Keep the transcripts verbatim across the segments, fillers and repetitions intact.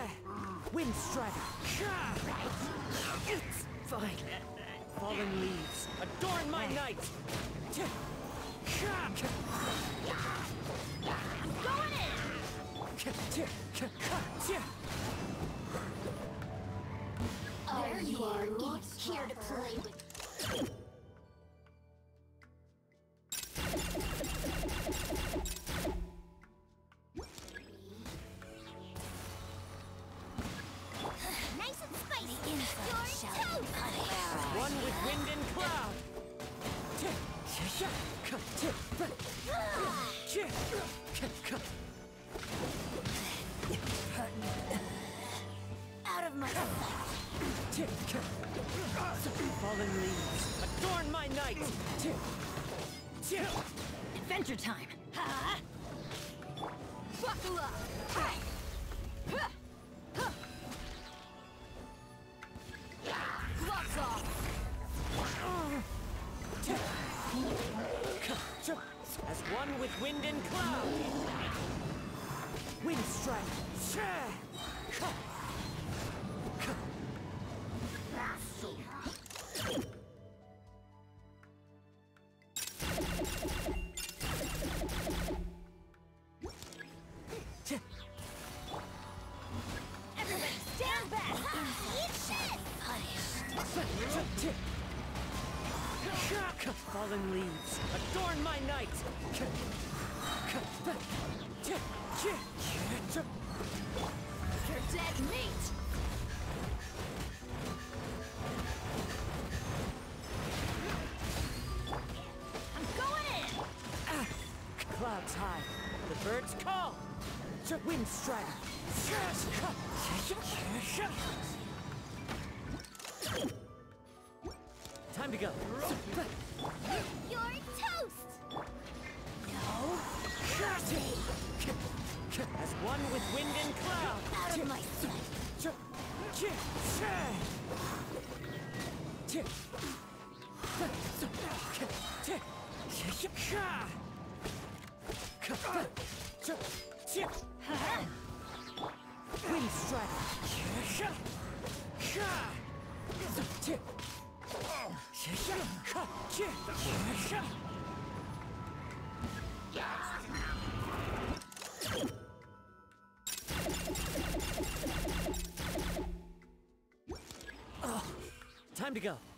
Wind Strider. It's fine. Fallen leaves, adorn my night. I'm going in. There you are, here to play with. Nice and spicy. You're toast. One with wind and cloud. Out of my sight. Fallen leaves, adorn my night. Adventure time. Buckle up. Gloves off. As one with wind and cloud. Wind strike. Everybody stand back. Eat shit. Fallen leaves, adorn my night! You're dead meat! I'm going in! Clouds high, the birds call! Wind strider! Time to go! You're toast! No! As one with wind and cloud! Out of my sight! Wind strider! Oh, time to go.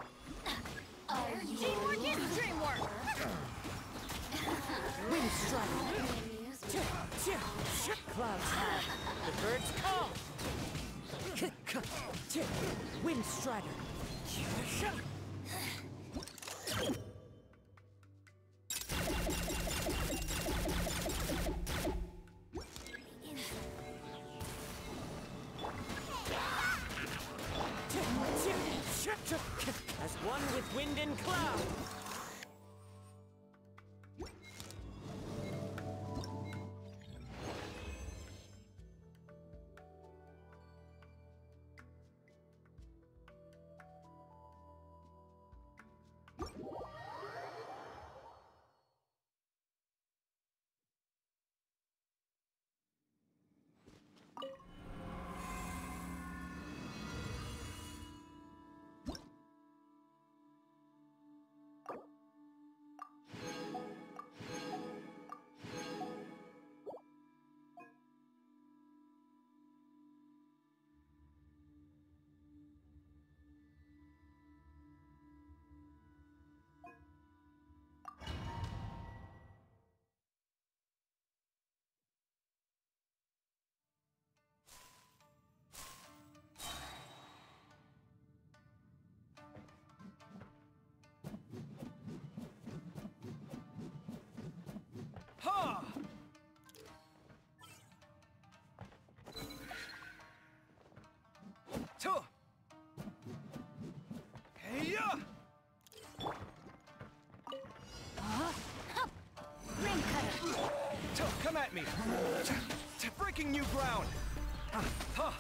Teamwork is dreamwork! Wind strider! Clouds high, the birds call! Wind strider! As one with wind and cloud! Come at me! Breaking new ground! Huh.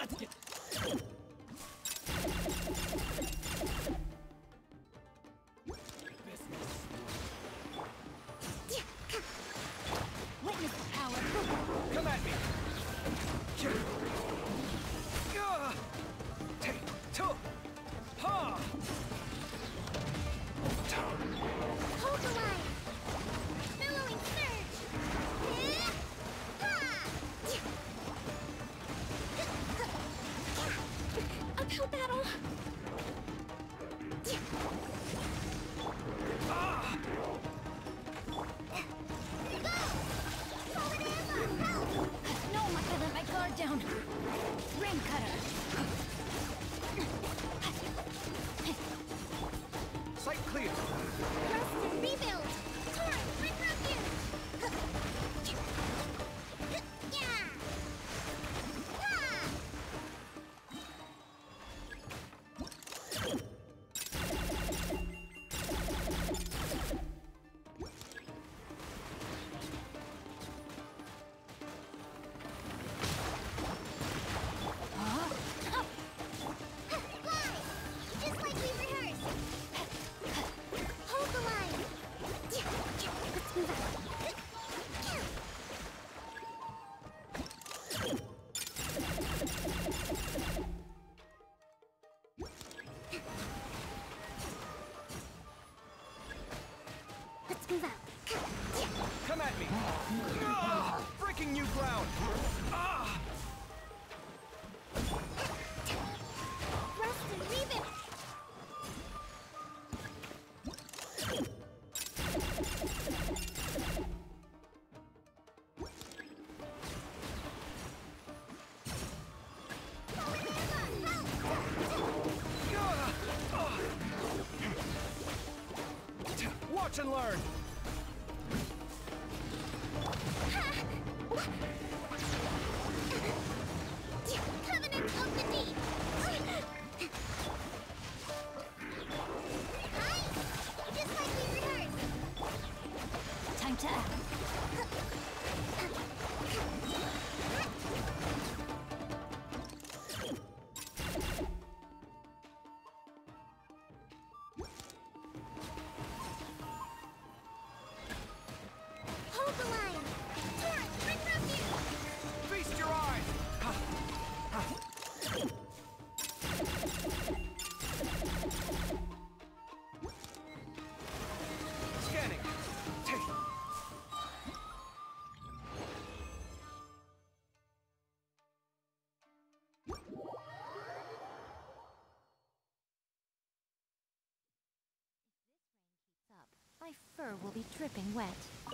Let's get... Witness the power. Come at me! Gah! Take two! Ha! Hold the line. Billowing surge. Ha! Uphill battle. Ah! No, I let my guard down. Ring cutter. Sight clear! Rest and rebuild. Torrent, ring refuge. Yeah. Ha! Fly! Just like we rehearsed. Hold the line. Let's move out. Let's move out. Come at me! Ah! Breaking new ground! Ah! Rest and rebuild. Gah! Ah! Watch and learn! Covenant of the Deep. Hi! Just like we rehearsed. Time to act. Hold the line. Torrent, ring refuge. Feast your eyes! Ha! Ha! Scanning! Take! Up. My fur will be dripping wet.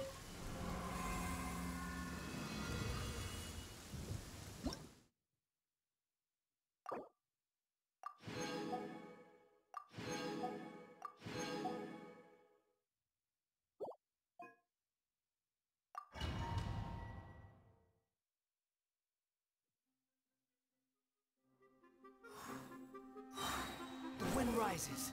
The wind rises.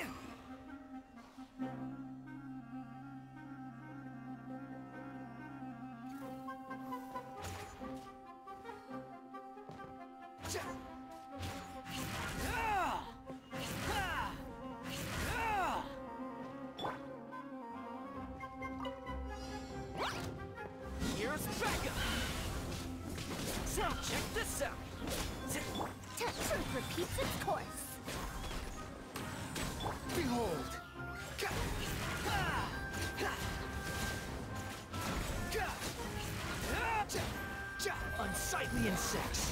Here's Becca! So check this out! Truth repeats its course. Behold! Unsightly insects!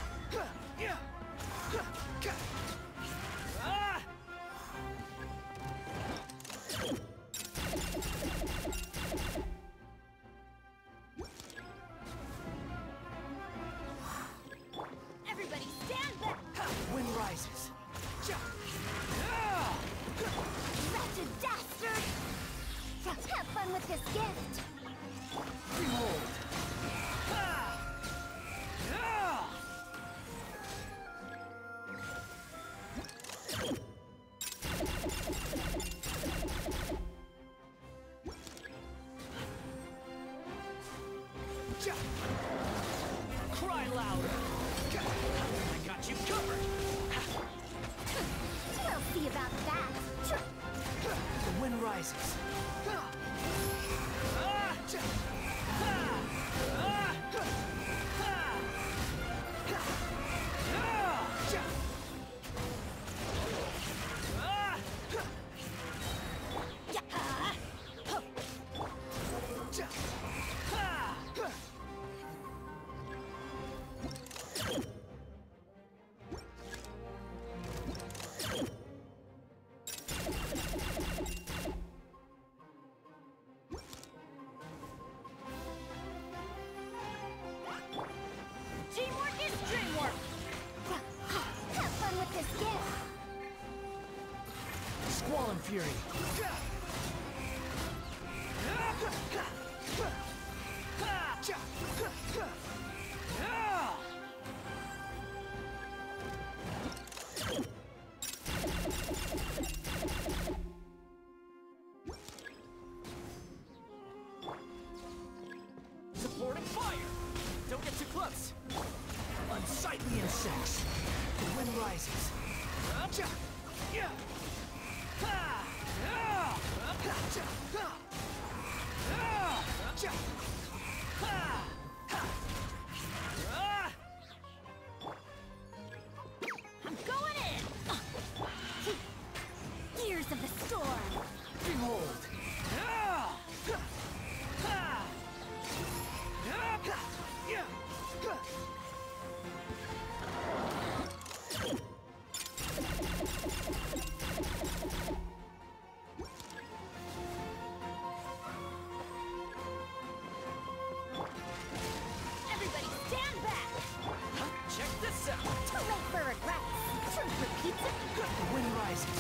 Everybody stand back! Wind rises! Wretched dastard! Have fun with this gift! Behold! fury. Supporting fire! Don't get too close! Unsightly insects! The wind rises. I'm going in! Gears of the storm! Behold! Everybody stand back! Check this out! Too late for regrets! Truth repeats it! The wind rises.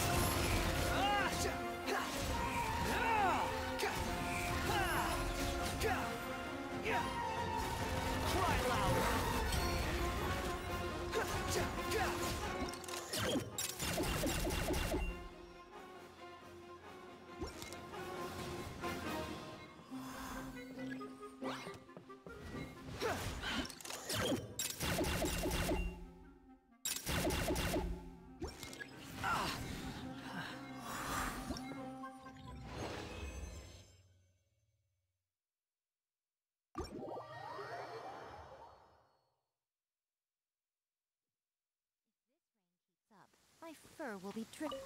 Cry louder! Up. My fur will be dripping.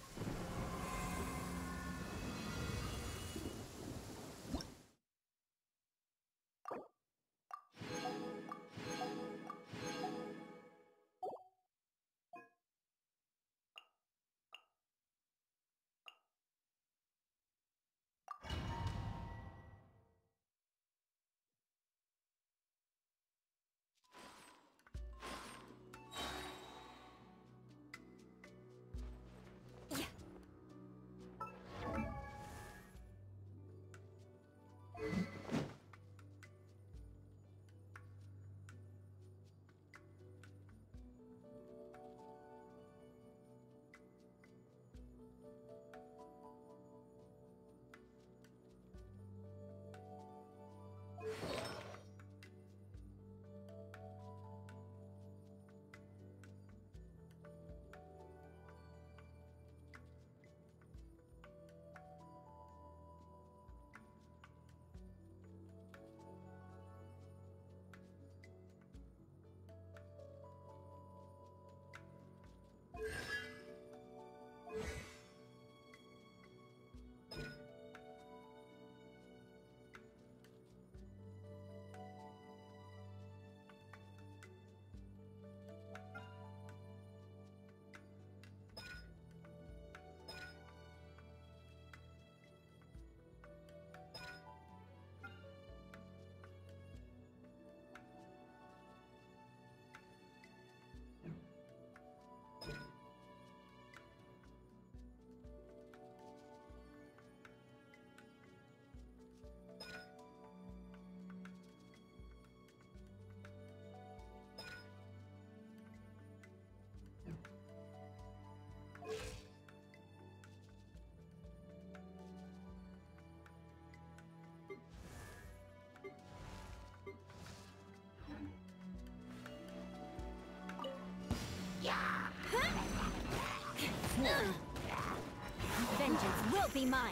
Vengeance will be mine.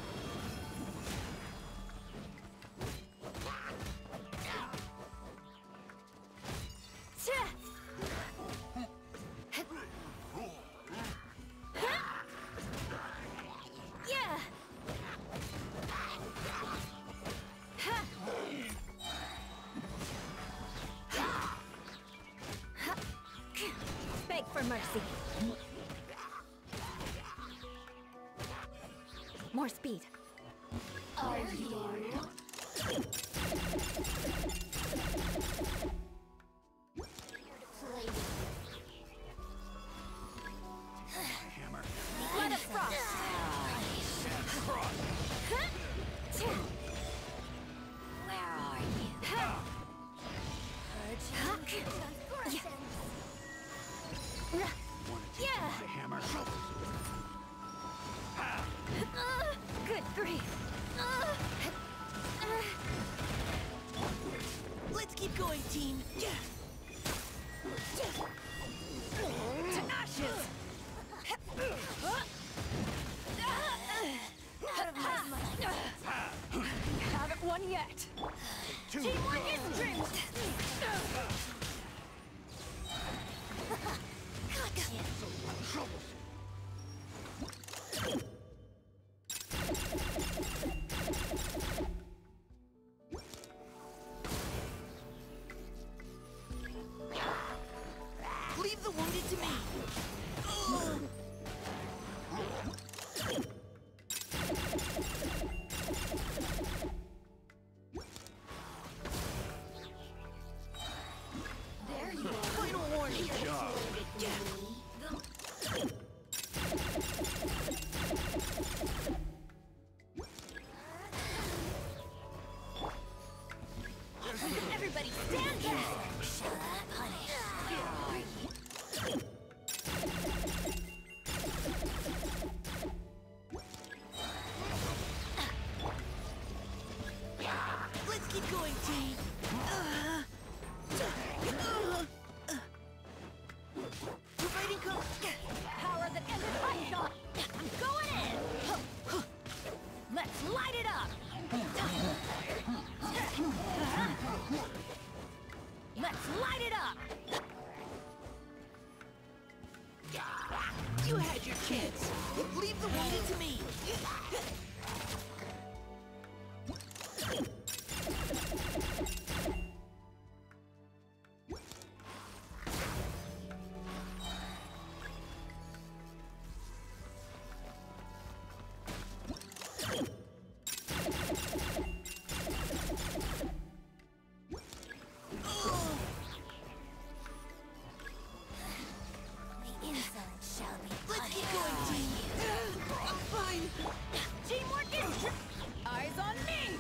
Yeah. Beg for mercy. More speed. Are you? Blood of frost. Good job. Everybody stand back! Shall I punish? Where are you? Let's keep going, team. Uh, uh, Providing cover. Power that ended my shot! I'm going in! Let's light it up! Let's light it up! You had your chance. Leave the wounded to me. The insolent shall be Let's keep punished. going, team. I'm fine. Teamwork is... Eyes on me!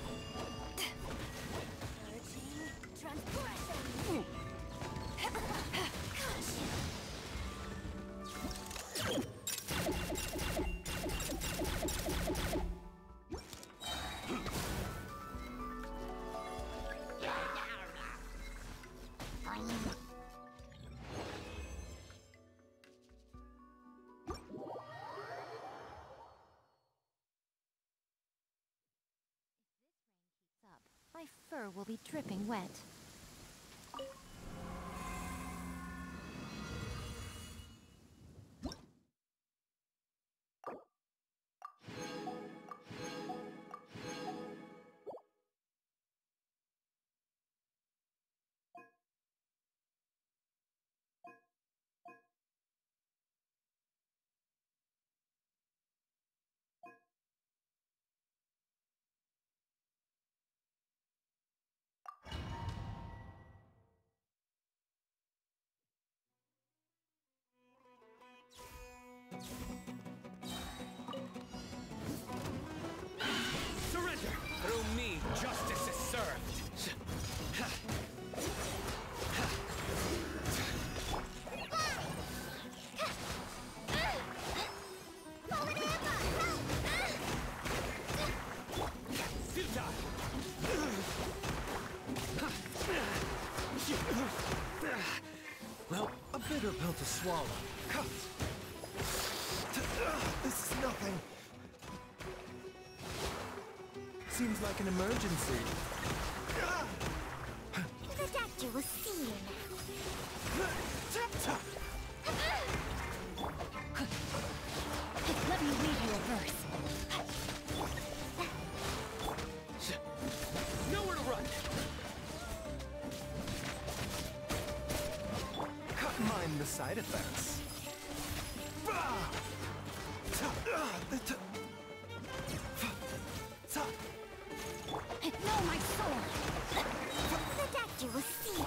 Urging transgression! Up. My fur will be dripping wet. Surrender! Through me, justice is served! Futile! Well, a bitter pill to swallow. Cut. This is nothing. Seems like an emergency. The doctor will see you now. Let me read you a verse. Nowhere to run! Cut mind the side effects. No, my sword! The doctor will see.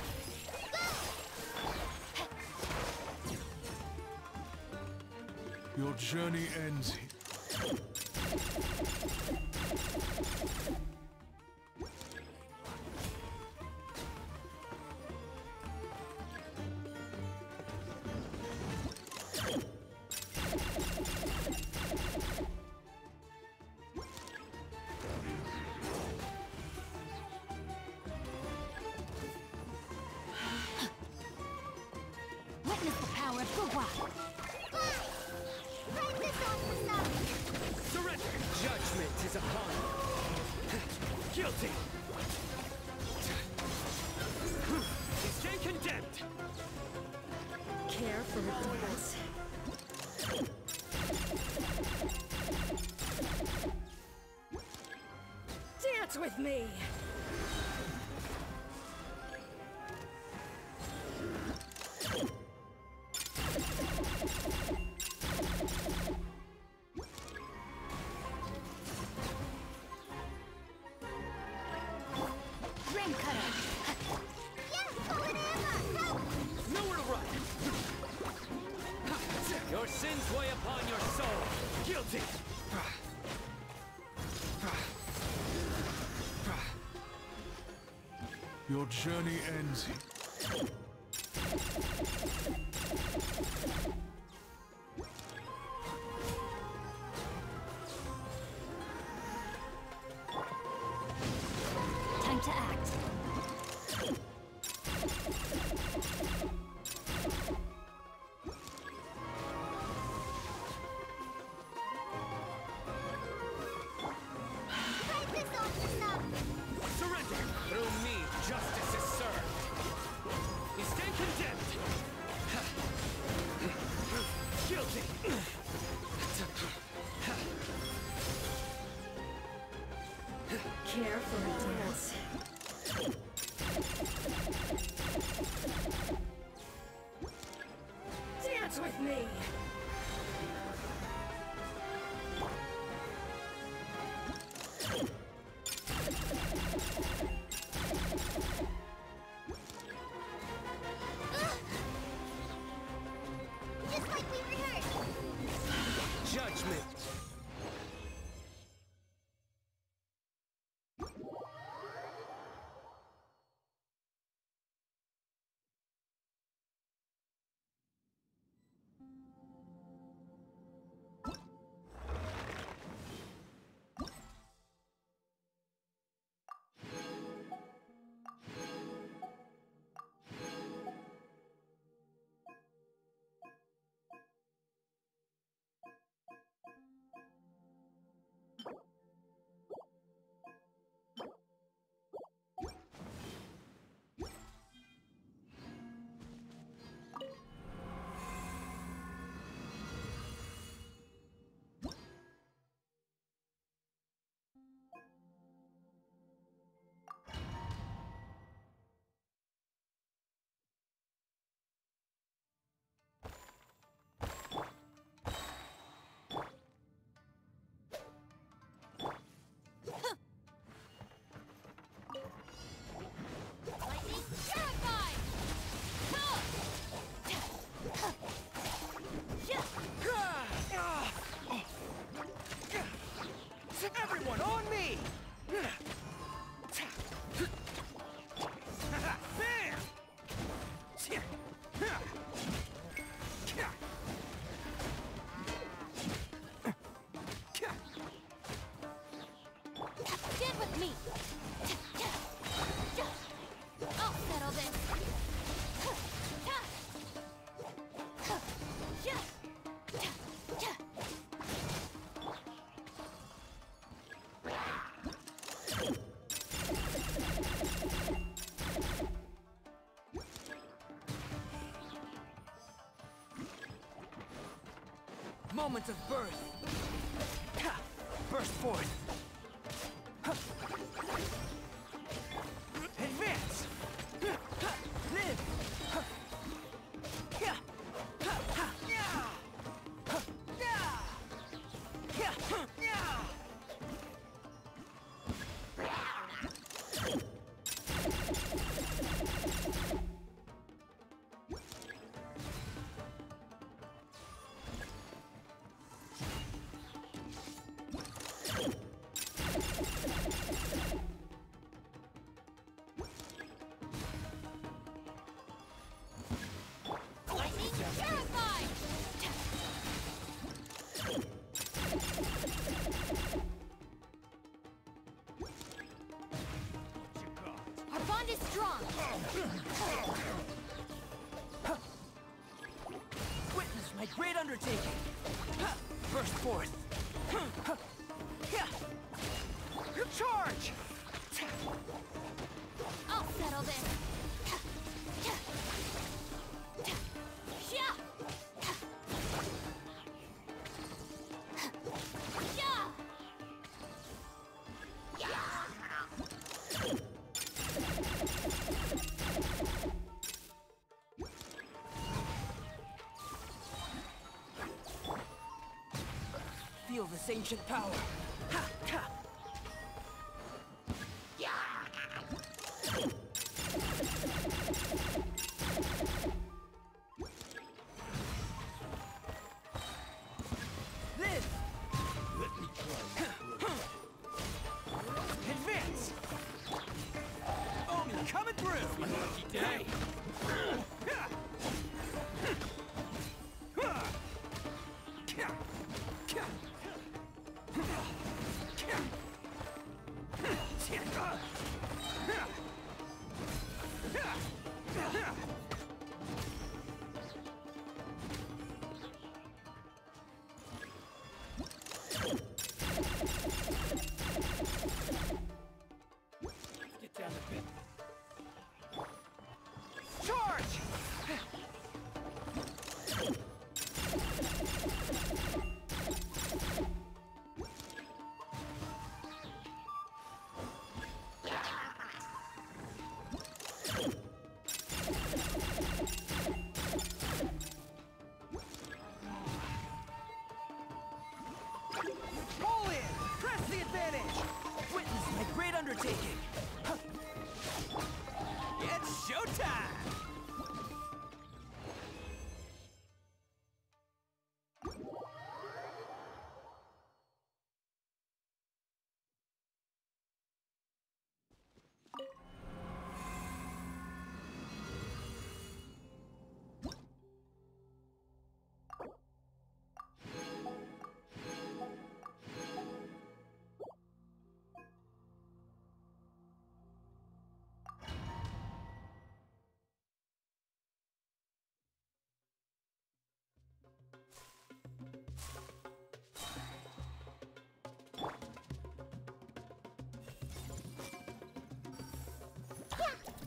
Your journey ends here. Witness the power of Gugwa! Break this off the side! Surrender! Judgment is upon you! Guilty! Stay condemned! Care for the dance. Dance with me! Nowhere to run! Sins weigh upon your soul. Guilty. Your journey ends here. Time to act. Surrender! Through me, justice is served. You stand condemned. Guilty. Carefully, dance. Dance with me! Just like we rehearsed. Judgment. Lightning terrified! Everyone on me! Bam! Stand with me! I'll settle this! Moment of birth. Ha! Burst forth. Ha! Advance. Ha! Live. Ha! Yeah. Ha! Ha! Yeah. Ha! Yeah. Yeah. Ha! Yeah. Lightning terrified! Our bond is strong! Witness my great undertaking. Ha! Burst forth. Ha! Yeah. Charge! I'll settle this! Yeah! Feel this ancient power. Ha! Ha!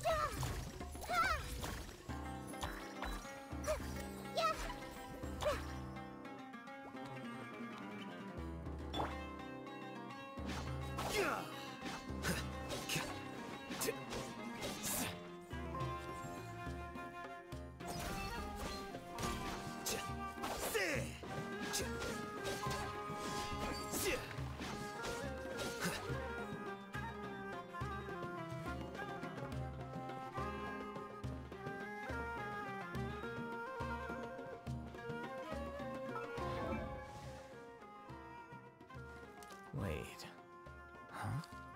Wait. Huh?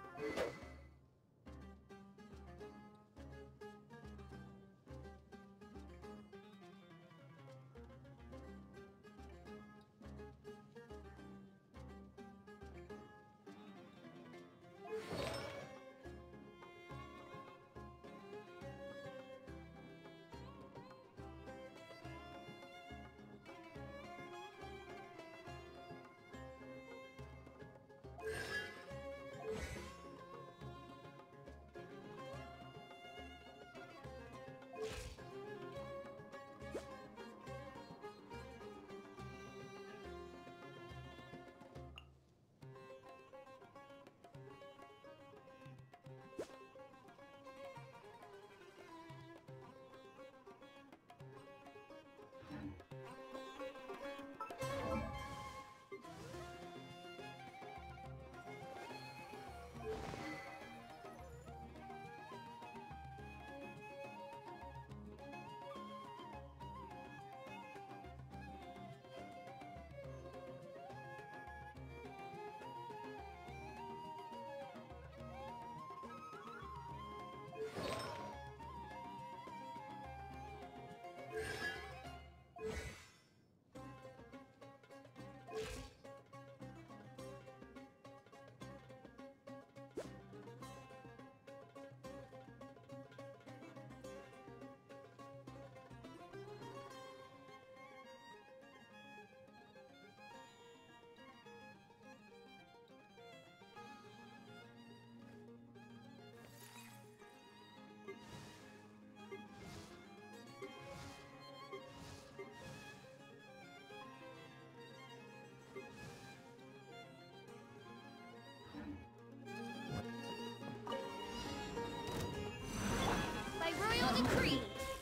By royal decree.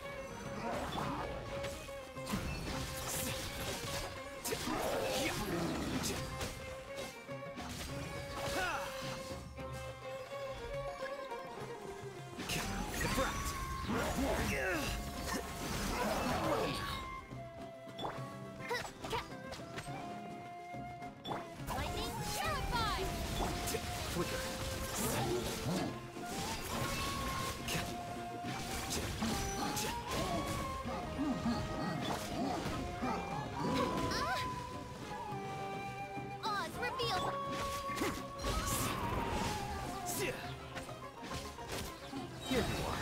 Lightning purified. Flicker. Oz revealed. Here you are.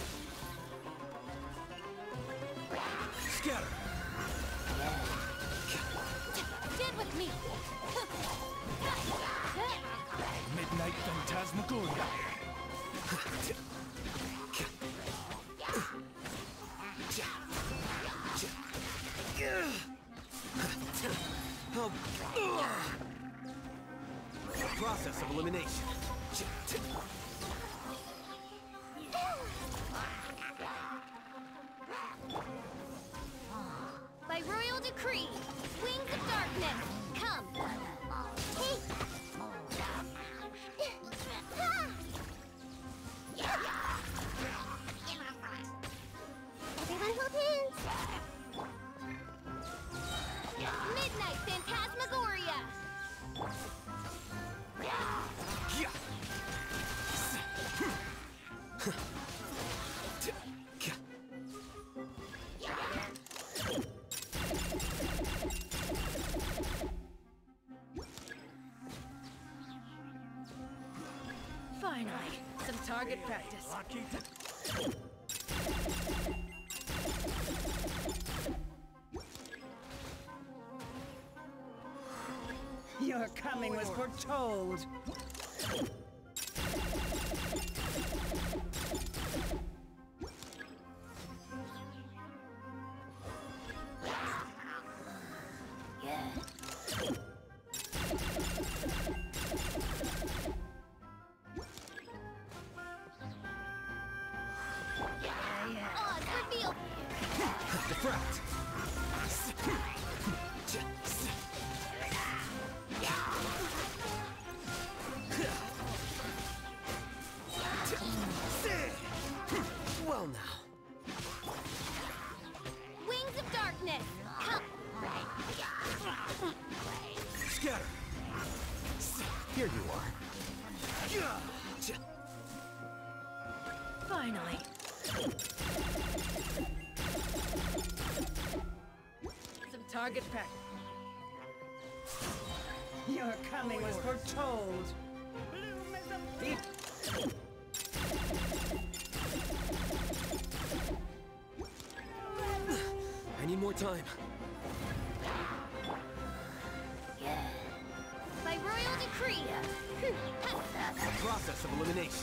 Scatter. Stand with me. Midnight Phantasmagoria. Process of elimination. By royal decree, wings of darkness, come. Hey! Everyone hold hands! Midnight Phantasmagoria. Finally, some target practice. Your coming was foretold. Odds reveal. Defract! Well now. Wings of darkness. Come. Scatter! Here you are. Finally. Some target practice. Your coming was foretold. Bloom as a beast. I need more time. By royal decree. The process of elimination.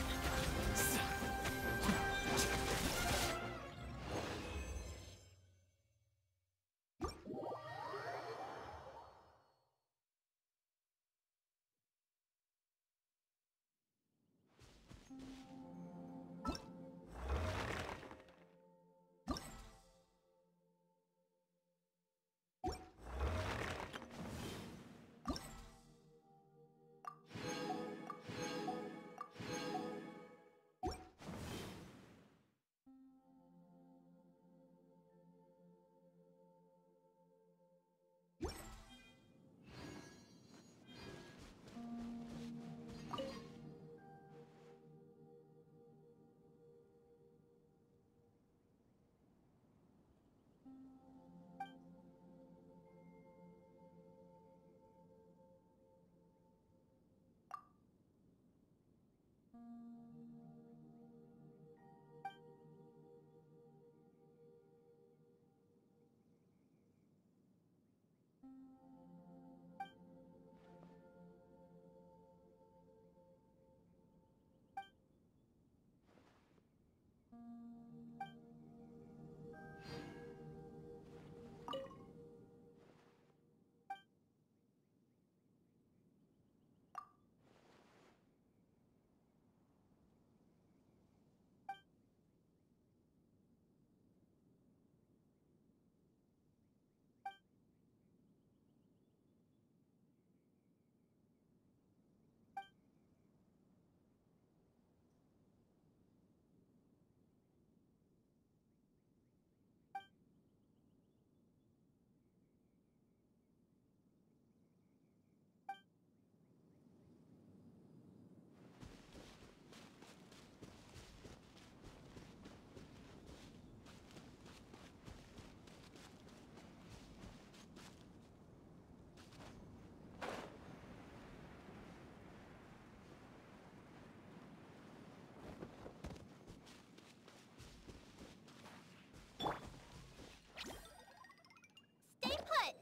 Stay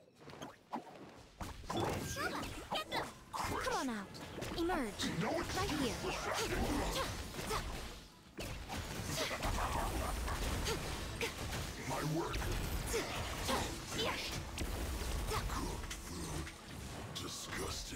put. Mama, get them. Come on out. Emerge. Right here. My work. Disgusting.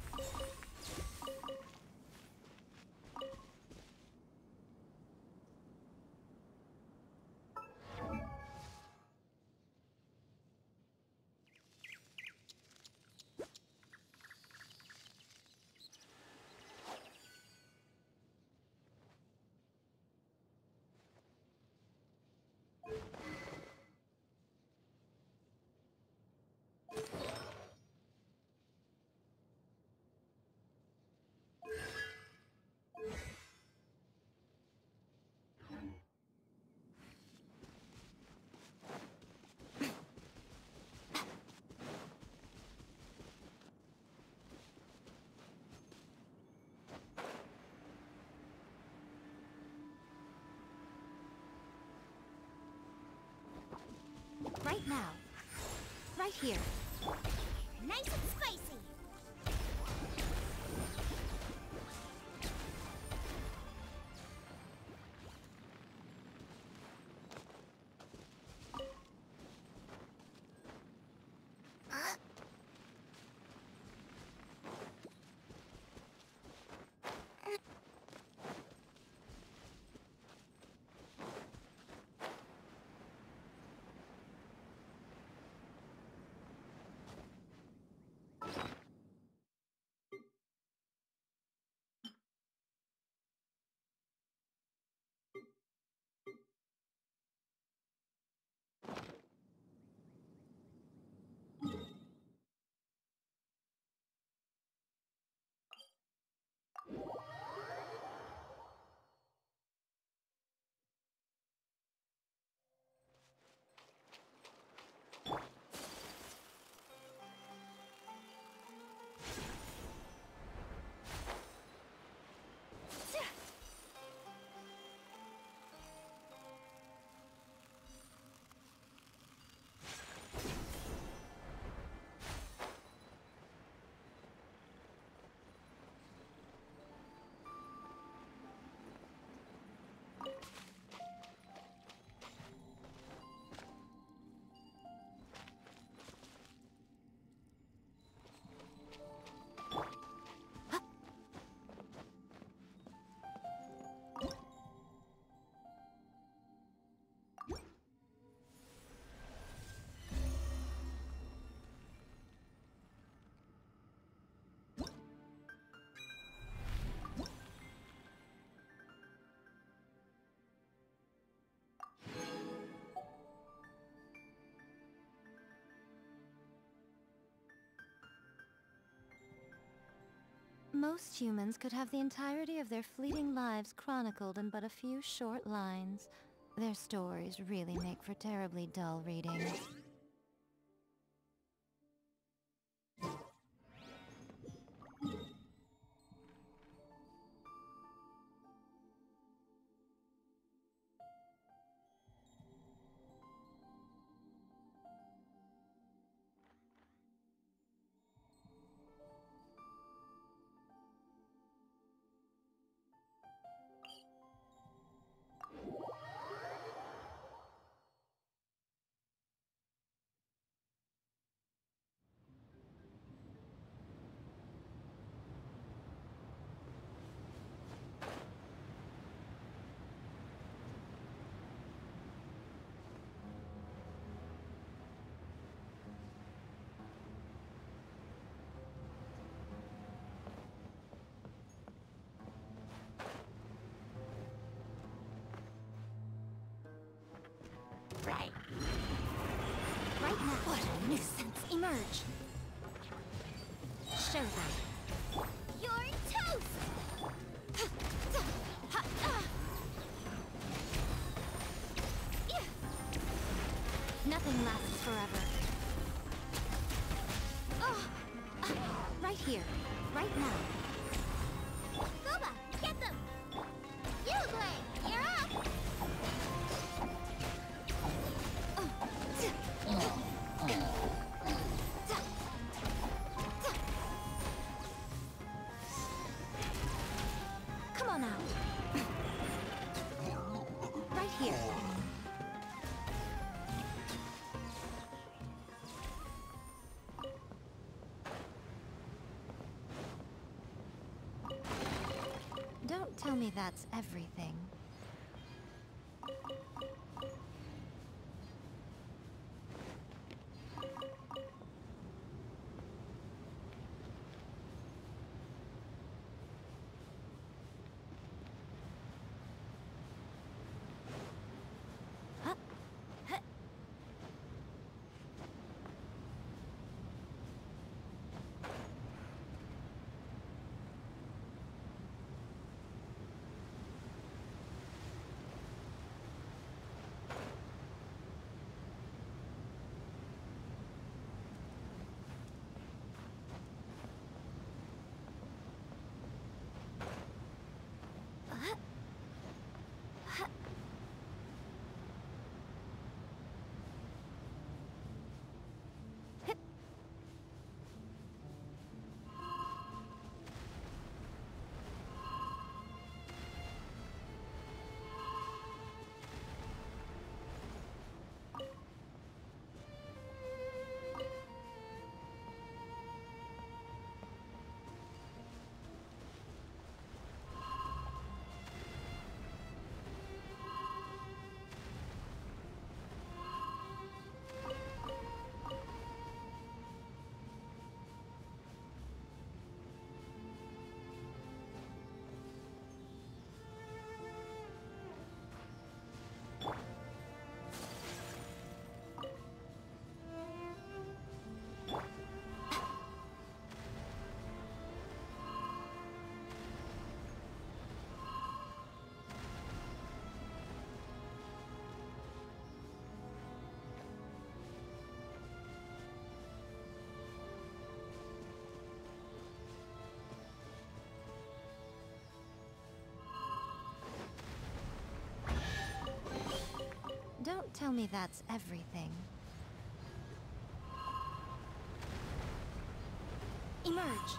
Right now. Right here. Nice and spicy. Most humans could have the entirety of their fleeting lives chronicled in but a few short lines. Their stories really make for terribly dull reading. Right. Right now. What a nuisance. Emerge. Show them. You're toast! Nothing lasts forever. Oh. Right here. Right now. Goba, get them! Useless, you're up! Come on out. Right here. Don't tell me that's everything. Don't tell me that's everything. Emerge.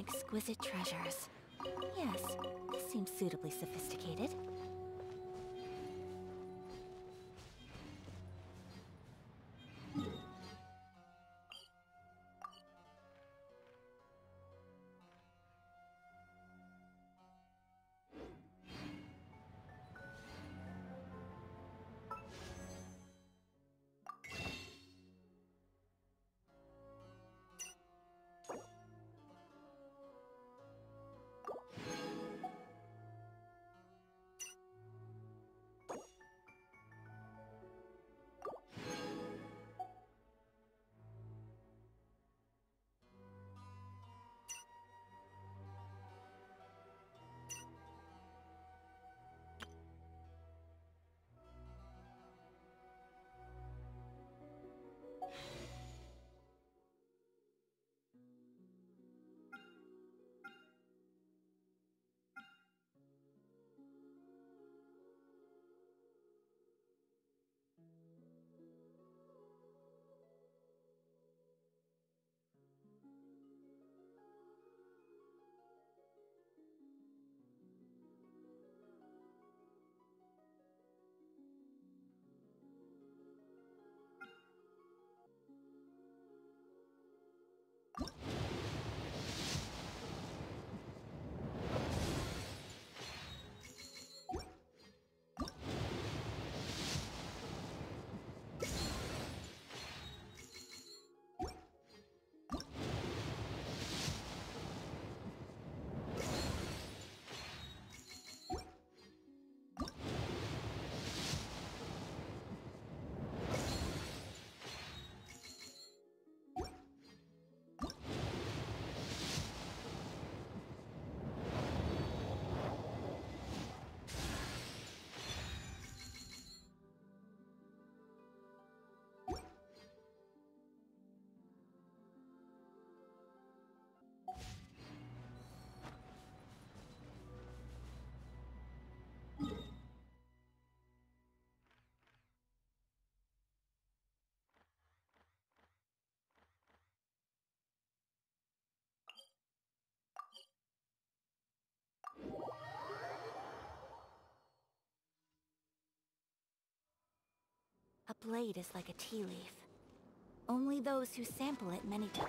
exquisite treasures. Yes, this seems suitably sophisticated. A blade is like a tea leaf. Only those who sample it many times.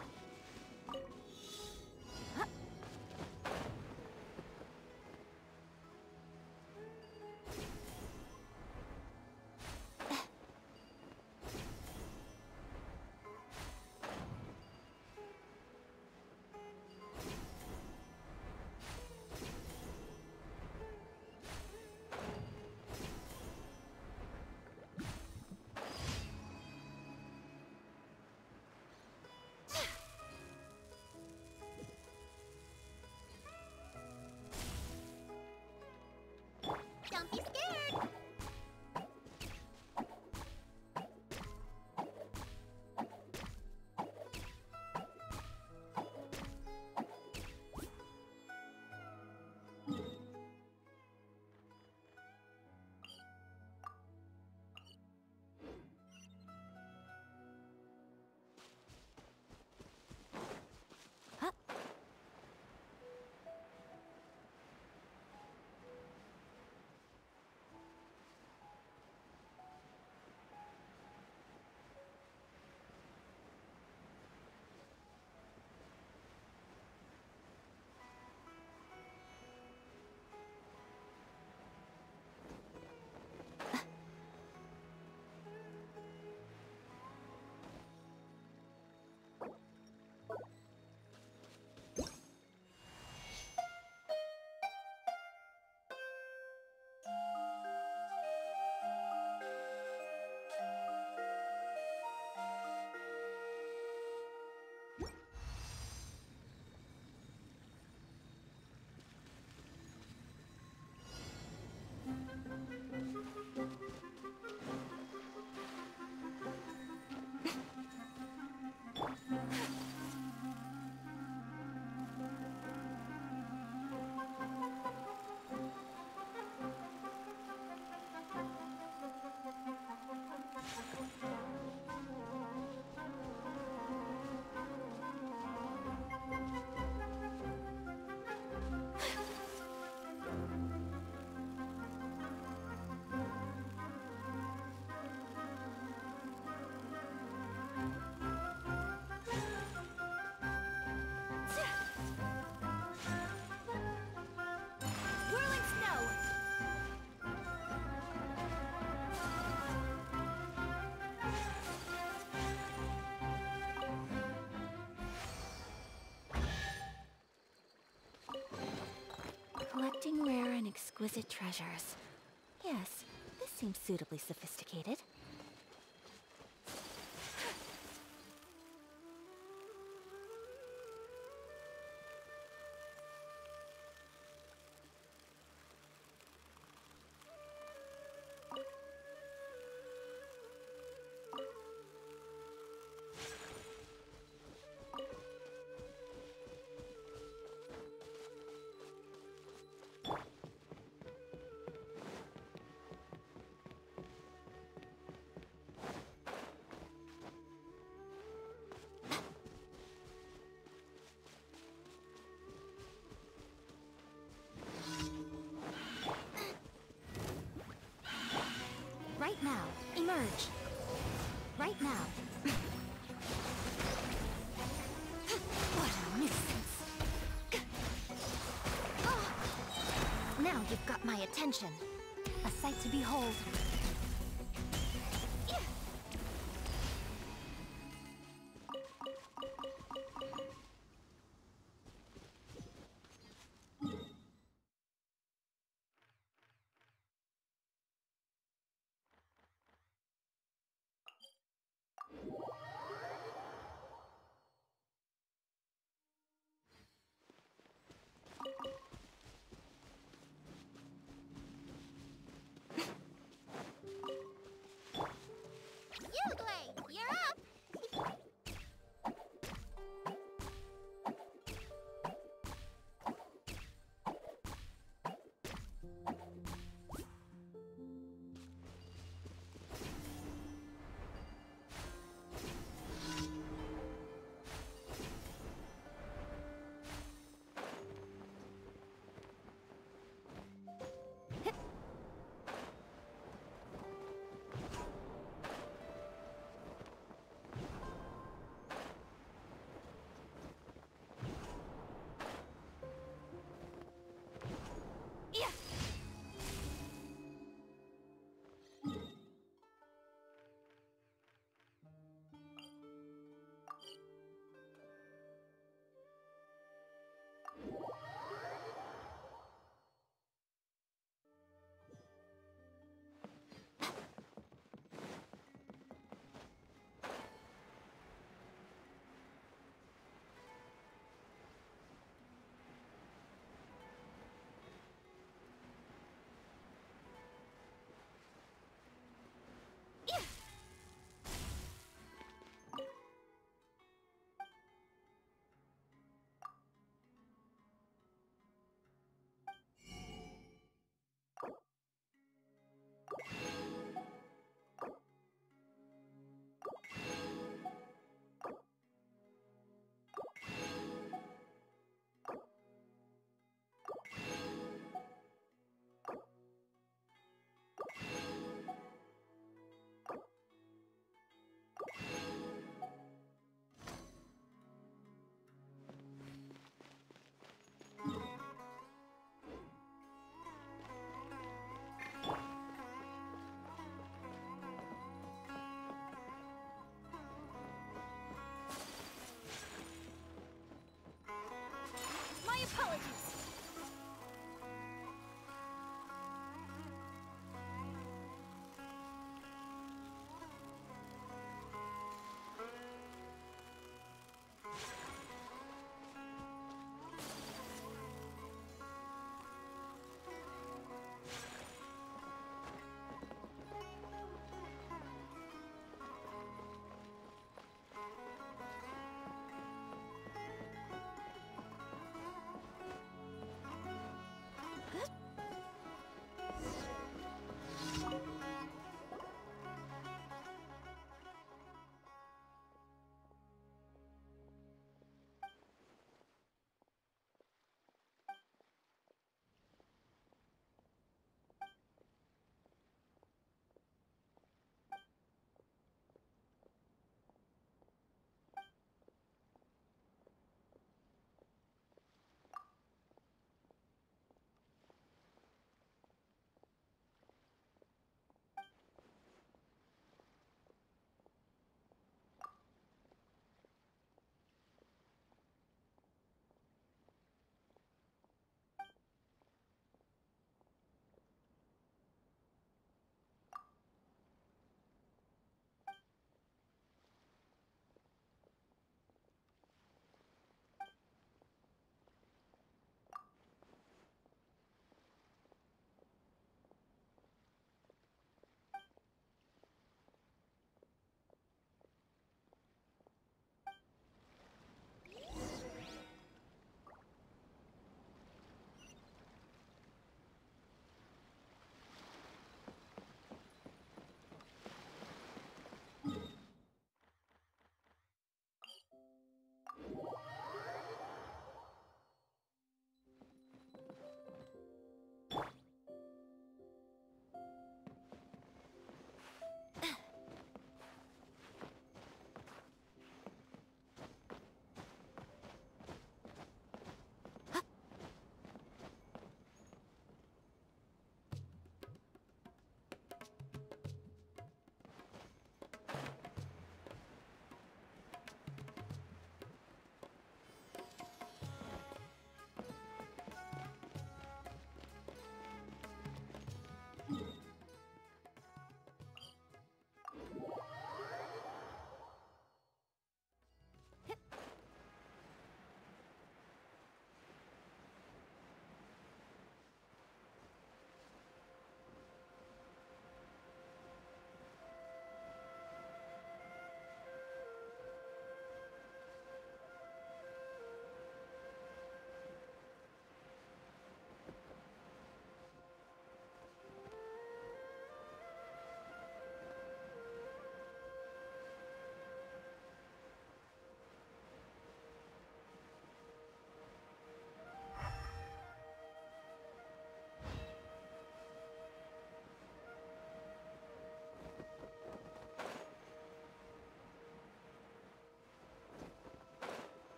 Collecting rare and exquisite treasures. Yes, this seems suitably sophisticated. Right now, emerge. Right now. What a nuisance. Now you've got my attention. A sight to behold.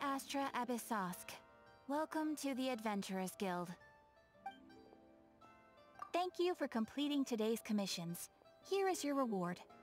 Astra Abyssosk. Welcome to the Adventurers Guild. Thank you for completing today's commissions. Here is your reward.